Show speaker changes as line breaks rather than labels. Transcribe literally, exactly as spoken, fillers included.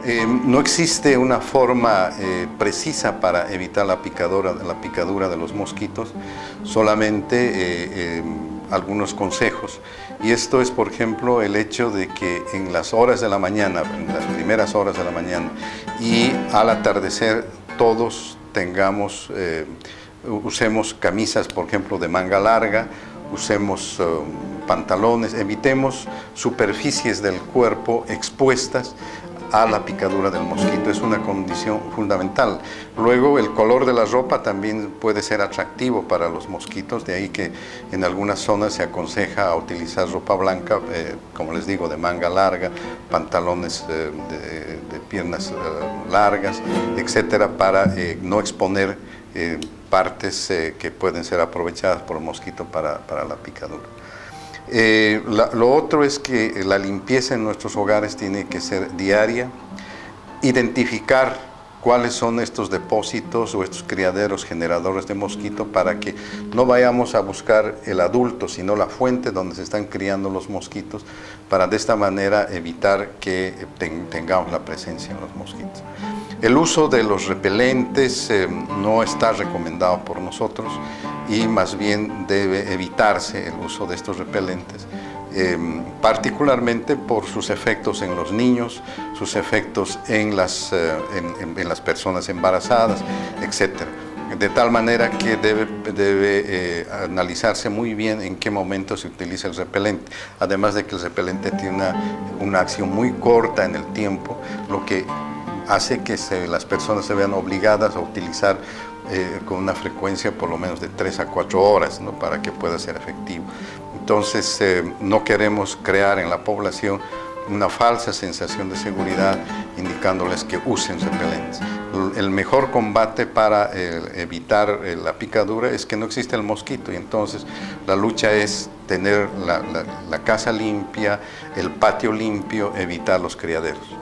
Eh, no existe una forma eh, precisa para evitar la picadura, la picadura de los mosquitos, solamente eh, eh, algunos consejos. Y esto es, por ejemplo, el hecho de que en las horas de la mañana, en las primeras horas de la mañana y al atardecer, todos tengamos, eh, usemos camisas, por ejemplo, de manga larga, usemos uh, pantalones, evitemos superficies del cuerpo expuestas a la picadura del mosquito. Es una condición fundamental. Luego, el color de la ropa también puede ser atractivo para los mosquitos, de ahí que en algunas zonas se aconseja utilizar ropa blanca, eh, como les digo, de manga larga, pantalones eh, de, de piernas eh, largas, etcétera, para eh, no exponer eh, partes eh, que pueden ser aprovechadas por el mosquito para, para la picadura. Eh, la, lo otro es que la limpieza en nuestros hogares tiene que ser diaria, identificar cuáles son estos depósitos o estos criaderos generadores de mosquito para que no vayamos a buscar el adulto, sino la fuente donde se están criando los mosquitos, para de esta manera evitar que ten, tengamos la presencia de los mosquitos. El uso de los repelentes eh, no está recomendado por nosotros y más bien debe evitarse el uso de estos repelentes, eh, particularmente por sus efectos en los niños, sus efectos en las, eh, en, en, en las personas embarazadas, etcétera. De tal manera que debe, debe eh, analizarse muy bien en qué momento se utiliza el repelente. Además de que el repelente tiene una, una acción muy corta en el tiempo, lo que hace que se, las personas se vean obligadas a utilizar eh, con una frecuencia por lo menos de tres a cuatro horas, ¿no?, para que pueda ser efectivo. Entonces, eh, no queremos crear en la población una falsa sensación de seguridad indicándoles que usen repelentes. El mejor combate para eh, evitar eh, la picadura es que no existe el mosquito, y entonces la lucha es tener la, la, la casa limpia, el patio limpio, evitar los criaderos.